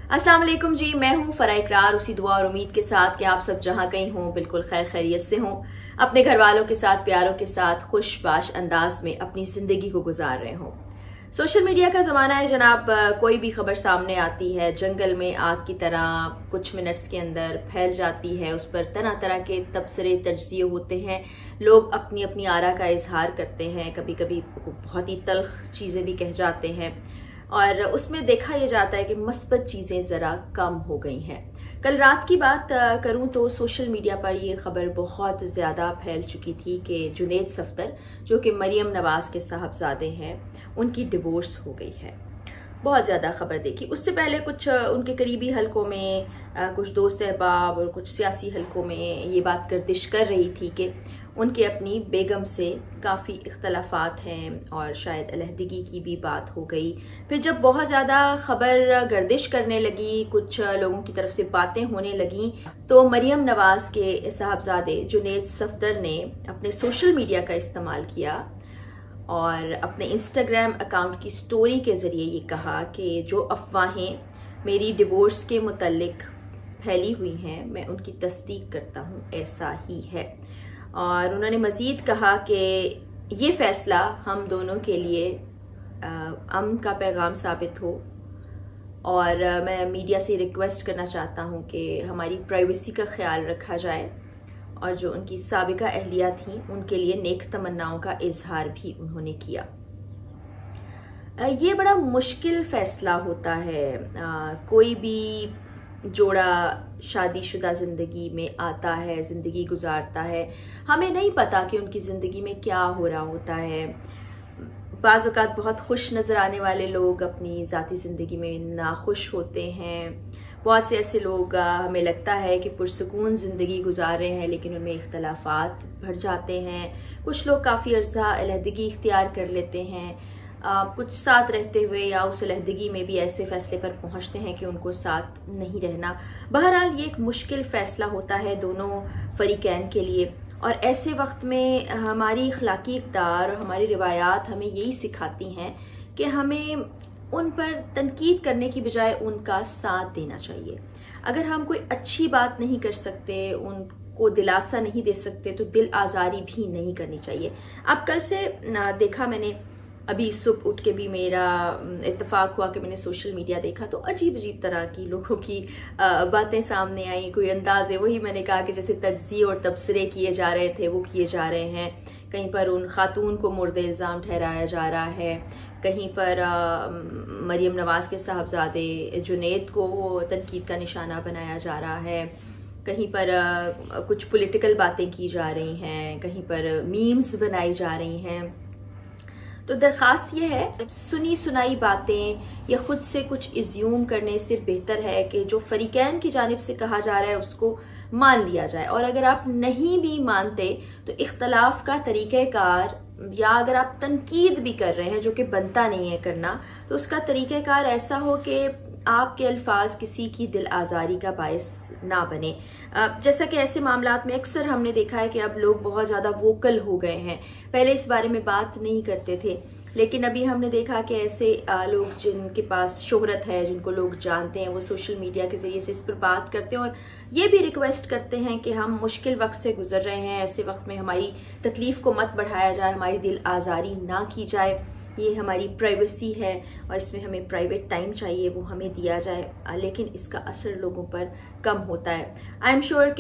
अस्सलाम वालेकुम जी, मैं हूँ फरा इकरार। उसी दुआ और उम्मीद के साथ कि आप सब जहाँ कहीं हों बिल्कुल खैर खैरियत से हों, अपने घर वालों के साथ प्यारों के साथ खुशबाश अंदाज में अपनी जिंदगी को गुजार रहे हों। सोशल मीडिया का ज़माना है जनाब। कोई भी खबर सामने आती है जंगल में आग की तरह कुछ मिनट्स के अंदर फैल जाती है। उस पर तरह तरह के तबसरे तज्जिए होते हैं, लोग अपनी अपनी आरा का इजहार करते हैं, कभी कभी बहुत ही तल्ख चीज़ें भी कह जाते हैं और उसमें देखा यह जाता है कि मस्बत चीज़ें ज़रा कम हो गई हैं। कल रात की बात करूं तो सोशल मीडिया पर यह खबर बहुत ज़्यादा फैल चुकी थी कि जुनैद सफदर, जो कि मरियम नवाज़ के साहबजादे हैं, उनकी डिवोर्स हो गई है। बहुत ज़्यादा खबर देखी। उससे पहले कुछ उनके करीबी हलकों में कुछ दोस्त अहबाब और कुछ सियासी हलकों में ये बात गर्दिश कर रही थी कि उनके अपनी बेगम से काफ़ी इख्तलाफात हैं और शायद अलहदगी की भी बात हो गई। फिर जब बहुत ज़्यादा खबर गर्दिश करने लगी, कुछ लोगों की तरफ से बातें होने लगी, तो मरियम नवाज़ के साहबजादे जुनैद सफदर ने अपने सोशल मीडिया का इस्तेमाल किया और अपने इंस्टाग्राम अकाउंट की स्टोरी के ज़रिए ये कहा कि जो अफवाहें मेरी डिवोर्स के मुतल्लिक फैली हुई हैं, मैं उनकी तस्दीक करता हूँ, ऐसा ही है। और उन्होंने मज़ीद कहा कि ये फ़ैसला हम दोनों के लिए अमन का पैगाम साबित हो और मैं मीडिया से रिक्वेस्ट करना चाहता हूँ कि हमारी प्राइवेसी का ख्याल रखा जाए और जो उनकी साबिका अहलिया थी उनके लिए नेक तमन्नाओं का इजहार भी उन्होंने किया। ये बड़ा मुश्किल फ़ैसला होता है। कोई भी जोड़ा शादीशुदा ज़िंदगी में आता है, ज़िंदगी गुजारता है, हमें नहीं पता कि उनकी ज़िंदगी में क्या हो रहा होता है। बाज़ औक़ात बहुत खुश नज़र आने वाले लोग अपनी ज़ाती ज़िंदगी में नाखुश होते हैं। बहुत से ऐसे लोग हमें लगता है कि पुरसुकून ज़िंदगी गुजार रहे हैं, लेकिन उनमें इख्तलाफात बढ़ जाते हैं। कुछ लोग काफ़ी अर्सा अलहदगी इख्तियार कर लेते हैं, कुछ साथ रहते हुए या उस अलहदगी में भी ऐसे फैसले पर पहुंचते हैं कि उनको साथ नहीं रहना। बहरहाल ये एक मुश्किल फ़ैसला होता है दोनों फरीकैन के लिए और ऐसे वक्त में हमारी अखलाकी इक़्तिदार और हमारी रिवायात हमें यही सिखाती हैं कि हमें उन पर तनकीद करने की बजाय उनका साथ देना चाहिए। अगर हम कोई अच्छी बात नहीं कर सकते, उनको दिलासा नहीं दे सकते, तो दिल आज़ारी भी नहीं करनी चाहिए। अब कल से देखा मैंने, अभी सुबह उठ के भी मेरा इत्तेफाक हुआ कि मैंने सोशल मीडिया देखा तो अजीब अजीब तरह की लोगों की बातें सामने आई। कोई अंदाज़ है, वही मैंने कहा कि जैसे तज्ज़िये और तबसरे किए जा रहे थे वो किए जा रहे हैं। कहीं पर उन खातून को मुर्द इल्ज़ाम ठहराया जा रहा है, कहीं पर मरियम नवाज़ के साहबजादे जुनैद को वो तनकीद का निशाना बनाया जा रहा है, कहीं पर कुछ पॉलिटिकल बातें की जा रही हैं, कहीं पर मीम्स बनाई जा रही हैं। तो दरख्वास्त ये है, सुनी सुनाई बातें या खुद से कुछ इज्यूम करने से बेहतर है कि जो फरीकैन की जानिब से कहा जा रहा है उसको मान लिया जाए। और अगर आप नहीं भी मानते तो इख्तलाफ का तरीक़ेकार, या अगर आप तनकीद भी कर रहे हैं जो कि बनता नहीं है करना, तो उसका तरीक़ेकार ऐसा हो कि आपके अल्फाज किसी की दिल आज़ारी का बायस ना बने। जैसा कि ऐसे मामलात में अक्सर हमने देखा है कि अब लोग बहुत ज़्यादा वोकल हो गए हैं। पहले इस बारे में बात नहीं करते थे, लेकिन अभी हमने देखा कि ऐसे लोग जिनके पास शोहरत है, जिनको लोग जानते हैं, वो सोशल मीडिया के ज़रिए से इस पर बात करते हैं और ये भी रिक्वेस्ट करते हैं कि हम मुश्किल वक्त से गुजर रहे हैं, ऐसे वक्त में हमारी तकलीफ़ को मत बढ़ाया जाए, हमारी दिल आज़ारी ना की जाए, ये हमारी प्राइवेसी है और इसमें हमें प्राइवेट टाइम चाहिए, वो हमें दिया जाए। लेकिन इसका असर लोगों पर कम होता है। आई एम श्योर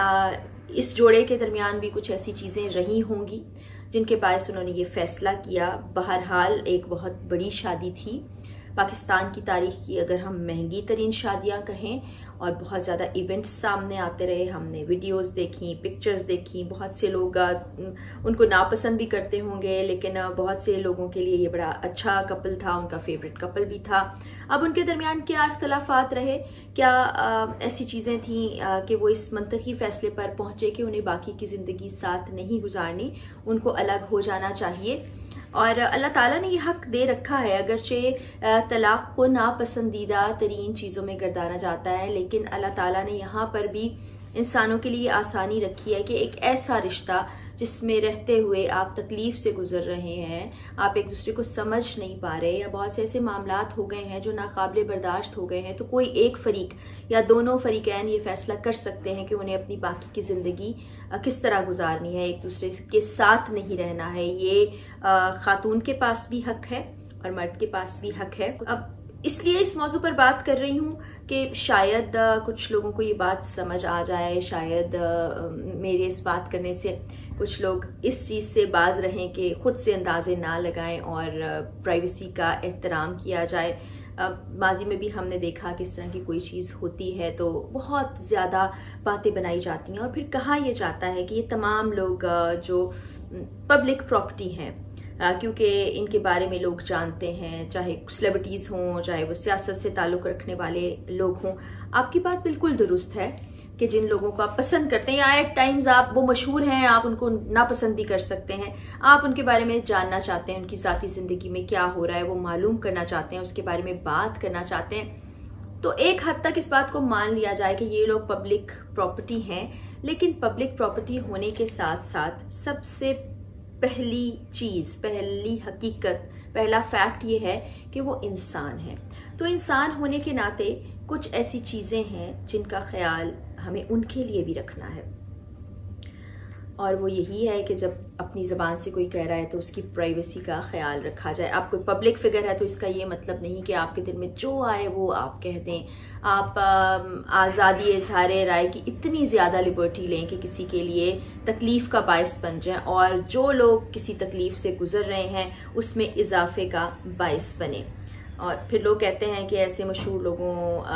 कि इस जोड़े के दरमियान भी कुछ ऐसी चीज़ें रही होंगी जिनके बायस उन्होंने ये फ़ैसला किया। बहरहाल एक बहुत बड़ी शादी थी, पाकिस्तान की तारीख की अगर हम महंगी तरीन शादियाँ कहें, और बहुत ज़्यादा इवेंट्स सामने आते रहे। हमने वीडियोस देखी, पिक्चर्स देखी, बहुत से लोग उनको नापसंद भी करते होंगे, लेकिन बहुत से लोगों के लिए ये बड़ा अच्छा कपल था, उनका फेवरेट कपल भी था। अब उनके दरमियान क्या इख्तलाफात रहे, क्या ऐसी चीज़ें थी कि वो इस मंतकी फ़ैसले पर पहुँचे कि उन्हें बाकी की ज़िंदगी साथ नहीं गुजारनी, उनको अलग हो जाना चाहिए। और अल्लाह ताला ने ये हक दे रखा है, अगरचे तलाक़ को नापसंदीदा तरीन चीज़ों में गर्दाना जाता है, लेकिन अल्लाह ताला ने यहाँ पर भी इंसानों के लिए आसानी रखी है कि एक ऐसा रिश्ता जिसमें रहते हुए आप तकलीफ से गुजर रहे हैं, आप एक दूसरे को समझ नहीं पा रहे, या बहुत से ऐसे मामलात हो गए हैं जो नाकाबिले बर्दाश्त हो गए हैं, तो कोई एक फरीक या दोनों फरीकैन ये फैसला कर सकते हैं कि उन्हें अपनी बाकी की ज़िंदगी किस तरह गुजारनी है, एक दूसरे के साथ नहीं रहना है। ये खातून के पास भी हक है और मर्द के पास भी हक है। अब इसलिए इस मौजू पर बात कर रही हूँ कि शायद कुछ लोगों को ये बात समझ आ जाए, शायद मेरे इस बात करने से कुछ लोग इस चीज़ से बाज रहें कि खुद से अंदाजे ना लगाएं और प्राइवेसी का एहतराम किया जाए। माजी में भी हमने देखा कि इस तरह की कोई चीज़ होती है तो बहुत ज़्यादा बातें बनाई जाती हैं और फिर कहा यह जाता है कि ये तमाम लोग जो पब्लिक प्रॉपर्टी हैं, क्योंकि इनके बारे में लोग जानते हैं, चाहे सेलिब्रिटीज़ हों, चाहे वो सियासत से ताल्लुक़ रखने वाले लोग हों। आपकी बात बिल्कुल दुरुस्त है कि जिन लोगों को आप पसंद करते हैं या एट टाइम्स आप वो मशहूर हैं, आप उनको नापसंद भी कर सकते हैं, आप उनके बारे में जानना चाहते हैं, उनकी ज़ाती ज़िंदगी में क्या हो रहा है वो मालूम करना चाहते हैं, उसके बारे में बात करना चाहते हैं, तो एक हद तक इस बात को मान लिया जाए कि ये लोग पब्लिक प्रॉपर्टी हैं। लेकिन पब्लिक प्रॉपर्टी होने के साथ साथ सबसे पहली चीज़, पहली हकीकत, पहला फैक्ट ये है कि वो इंसान है। तो इंसान होने के नाते कुछ ऐसी चीज़ें हैं जिनका ख्याल हमें उनके लिए भी रखना है, और वो यही है कि जब अपनी ज़बान से कोई कह रहा है तो उसकी प्राइवेसी का ख्याल रखा जाए। आप कोई पब्लिक फिगर है तो इसका ये मतलब नहीं कि आपके दिल में जो आए वो आप कह दें, आप आज़ादी इज़हार राय की इतनी ज़्यादा लिबर्टी लें कि किसी के लिए तकलीफ़ का बायस बन जाए, और जो लोग किसी तकलीफ़ से गुज़र रहे हैं उसमें इजाफे का बायस बने। और फिर लोग कहते हैं कि ऐसे मशहूर लोगों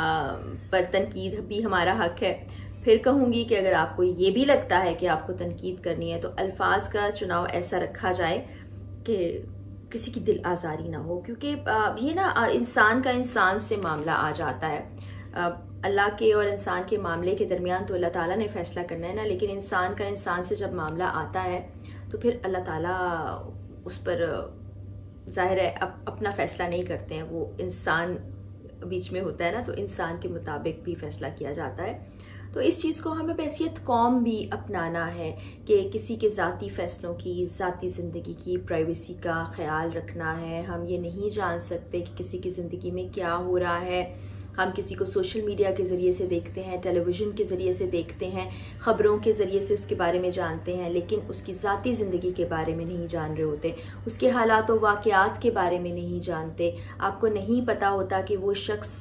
पर तनकीद भी हमारा हक है। फिर कहूँगी कि अगर आपको ये भी लगता है कि आपको तनकीद करनी है तो अल्फाज का चुनाव ऐसा रखा जाए कि किसी की दिल आज़ारी ना हो, क्योंकि ये ना इंसान का इंसान से मामला आ जाता है। अल्लाह के और इंसान के मामले के दरमियान तो अल्लाह ताला ने फैसला करना है ना, लेकिन इंसान का इंसान से जब मामला आता है तो फिर अल्लाह ताला उस पर जाहिर है अपना फैसला नहीं करते हैं, वो इंसान बीच में होता है ना, तो इंसान के मुताबिक भी फैसला किया जाता है। तो इस चीज़ को हमें बहैसियत कौम भी अपनाना है कि किसी के ज़ाती फ़ैसलों की, ज़ाती ज़िंदगी की प्राइवेसी का ख्याल रखना है। हम ये नहीं जान सकते कि किसी की ज़िंदगी में क्या हो रहा है। हम किसी को सोशल मीडिया के ज़रिए से देखते हैं, टेलीविज़न के ज़रिए से देखते हैं, ख़बरों के ज़रिए से उसके बारे में जानते हैं, लेकिन उसकी ज़ाती ज़िंदगी के बारे में नहीं जान रहे होते, उसके हालात व वाक़यात के बारे में नहीं जानते। आपको नहीं पता होता कि वो शख्स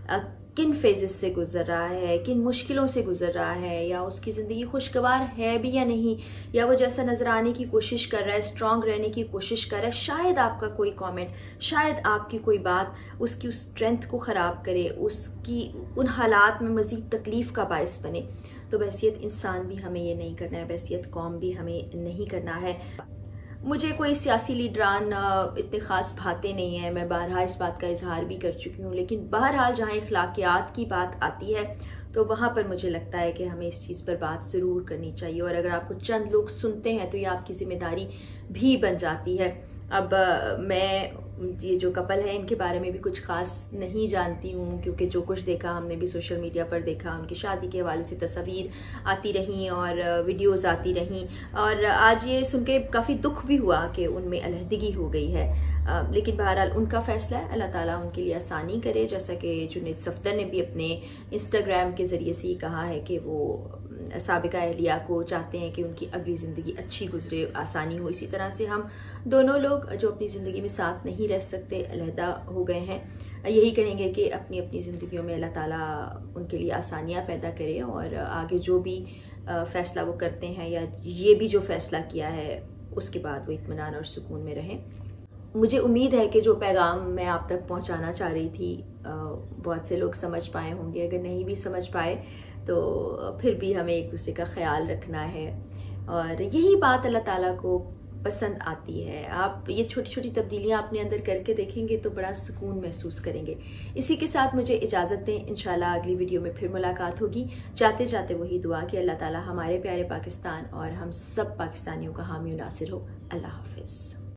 किन फेजेस से गुजर रहा है, किन मुश्किलों से गुजर रहा है, या उसकी ज़िंदगी खुशगवार है भी या नहीं, या वो जैसा नज़र आने की कोशिश कर रहा है, स्ट्रॉन्ग रहने की कोशिश कर रहा है। शायद आपका कोई कमेंट, शायद आपकी कोई बात उसकी उस स्ट्रेंथ को ख़राब करे, उसकी उन हालात में मज़ीद तकलीफ़ का बायस बने। तो बहैसियत इंसान भी हमें ये नहीं करना है, बहैसियत कौम भी हमें नहीं करना है। मुझे कोई सियासी लीडरान इतने ख़ास भाते नहीं हैं, मैं बहरहाल इस बात का इजहार भी कर चुकी हूँ, लेकिन बहरहाल जहाँ अखलाकियात की बात आती है तो वहाँ पर मुझे लगता है कि हमें इस चीज़ पर बात ज़रूर करनी चाहिए, और अगर आपको चंद लोग सुनते हैं तो ये आपकी ज़िम्मेदारी भी बन जाती है। अब मैं ये जो कपल है इनके बारे में भी कुछ ख़ास नहीं जानती हूँ, क्योंकि जो कुछ देखा हमने भी सोशल मीडिया पर देखा, उनकी शादी के हवाले से तस्वीर आती रहीं और वीडियोज़ आती रहीं, और आज ये सुन के काफ़ी दुख भी हुआ कि उनमें अलहदगी हो गई है। लेकिन बहरहाल उनका फ़ैसला है, अल्लाह ताला उनके लिए आसानी करे। जैसा कि जुनैद सफदर ने भी अपने इंस्टाग्राम के ज़रिए से ये कहा है कि वो साबिका अहलिया को चाहते हैं कि उनकी अगली ज़िंदगी अच्छी गुजरे, आसानी हो। इसी तरह से हम दोनों लोग जो अपनी ज़िंदगी में साथ नहीं रह सकते, अलहदा हो गए हैं, यही कहेंगे कि अपनी अपनी ज़िंदगियों में अल्लाह ताला उनके लिए आसानियाँ पैदा करे, और आगे जो भी फ़ैसला वो करते हैं, या ये भी जो फ़ैसला किया है, उसके बाद वो इत्मीनान और सुकून में रहें। मुझे उम्मीद है कि जो पैगाम मैं आप तक पहुंचाना चाह रही थी बहुत से लोग समझ पाए होंगे। अगर नहीं भी समझ पाए तो फिर भी हमें एक दूसरे का ख्याल रखना है, और यही बात अल्लाह ताला को पसंद आती है। आप ये छोटी छोटी तब्दीलियां अपने अंदर करके देखेंगे तो बड़ा सुकून महसूस करेंगे। इसी के साथ मुझे इजाज़त दें, इंशाल्लाह अगली वीडियो में फिर मुलाकात होगी। जाते जाते वही दुआ कि अल्लाह ताला हमारे प्यारे पाकिस्तान और हम सब पाकिस्तानियों का हामी नासिर हो। अल्लाह हाफिज़।